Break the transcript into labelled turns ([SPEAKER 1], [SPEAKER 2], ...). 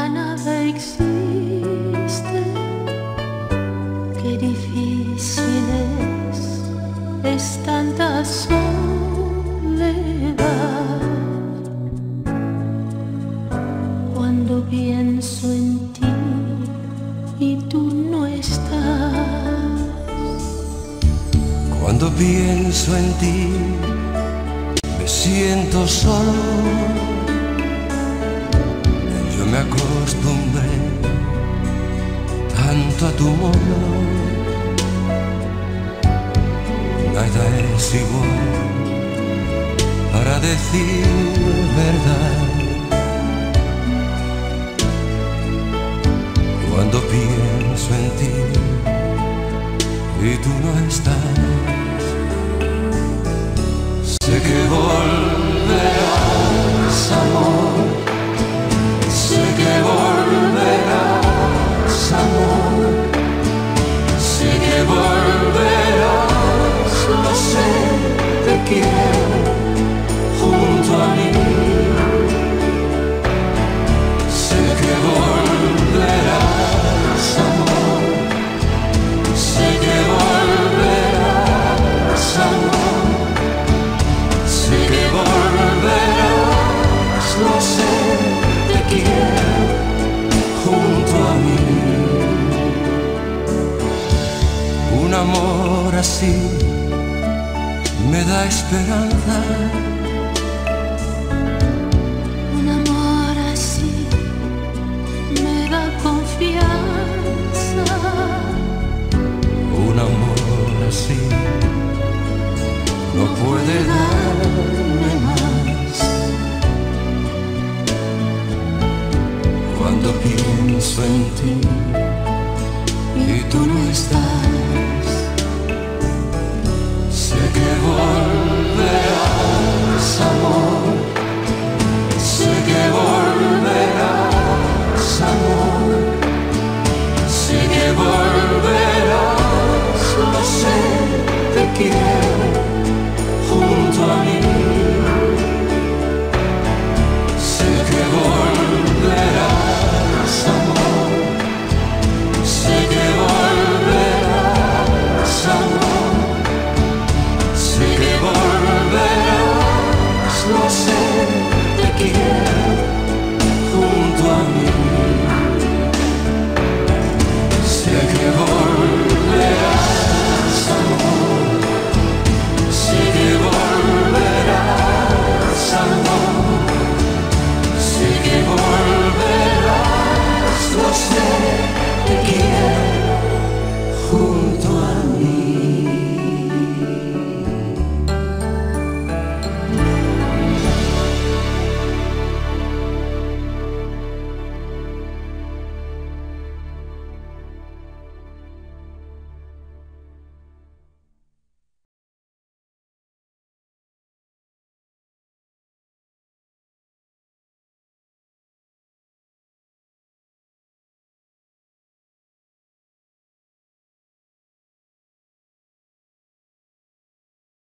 [SPEAKER 1] Ya nada existe, qué difícil es tanta soledad. Cuando pienso en ti y tú no estás.
[SPEAKER 2] Cuando pienso en ti me siento solo. Yo me acostumbré tanto a tu modo. Nada es igual, para decir verdad. Cuando pienso en ti y tú no estás, sé que volverás, amor. Sé que volverás, amor. Sé que volverás, lo sé, te quiero junto a mí. Sé que volverás, amor. Sé que volverás, amor. Sé que volverás, lo sé, te quiero junto a mí. Un amor así me da esperanza.
[SPEAKER 1] Un amor así me da confianza.
[SPEAKER 2] Un amor así no puede darme más. Cuando pienso en ti y tú no estás, sé que volverás, amor.